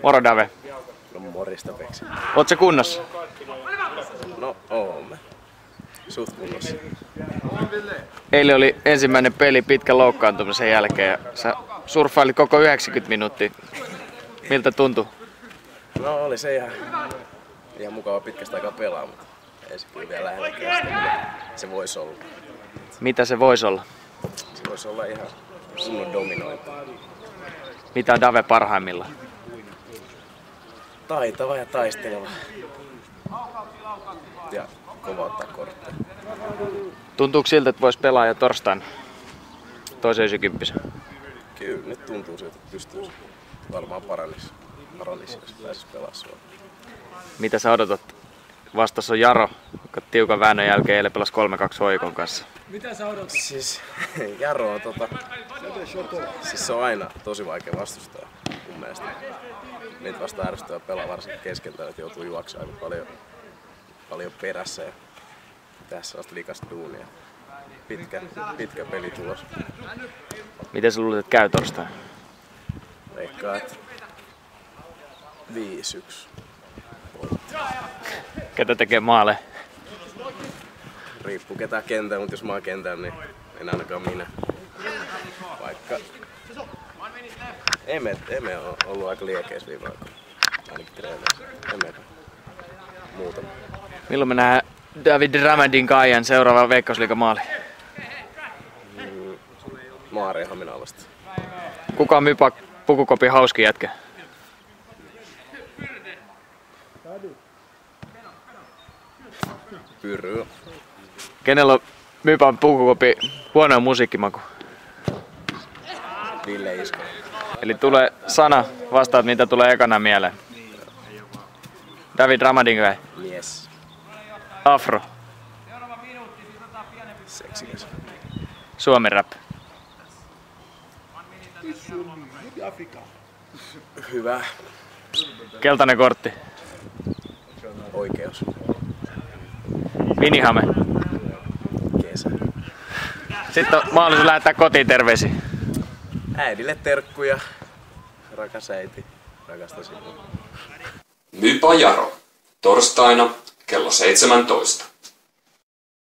Moro Dave. No morista Peksi. Oot sä kunnossa? No oomme. Suht kunnossa. Eilen oli ensimmäinen peli pitkän loukkaantumisen jälkeen ja sä surffailit koko 90 minuuttia. Miltä tuntui? No oli se ihan mukava pitkästä aikaa pelaa, mutta ei se kyllä vielä lähelläkään sitä. Se voisi olla. Mitä se voisi olla? Se voisi olla ihan kunnon dominointi. Mitä on Dave parhaimmillaan? Taitava ja taisteleva. Ja kova ottaa kortteja. Tuntuuko siltä, että vois pelaa jo torstaina toisen 90? Kyllä, nyt tuntuu siltä, että pystyy varmaan paranisi, jos pääsisi pelaamaan Suomeen. Mitä sä odotat? Vastas on Jaro, joka tiukan väännön jälkeen eilen pelasi 3-2 Hoikon kanssa. Mitä sä odotat? Siis Jaro on siis se on aina tosi vaikea vastustaa mun mielestä. Niitä vasta ärsyttävää pelaa varsinkin keskeltä, että joutuu juoksemaan aika paljon perässä ja tässä sellaista likasta duunia. Pitkä pelitulos. Miten sä luulet, että käy torstaina? Veikkaa, että 5-1. Ketä tekee maaleja? Riippuu ketä kentää, mutta jos mä oon kentällä, niin en ainakaan minä. Vaikka Eme on ollut aika liekeis viime aikoina. Ainakin treeneissä. Eme muutama. Milloin me nähdään David Ramadin Kaijan seuraava Veikkausliiga-maali? Maarianhaminan vasta. Kuka on Mypa Pukukopin hauski jätkä? Pyry. Kenellä on Mypan Pukukopin huono musiikkimaku? Ville Isko. Eli tulee sana, vastaat mitä tulee ekana mieleen. David Ramadin Kai. Mies. Afro. Seksikäs. Suomi rap. Hyvä. Keltainen kortti. Oikeus. Minihame. Kesä. Sitten on mahdollisuus lähettää kotiin terveisiä. Äidille terkkuja. Rakas äiti. Rakastan sinua. Mypa Jaro. Torstaina kello 17.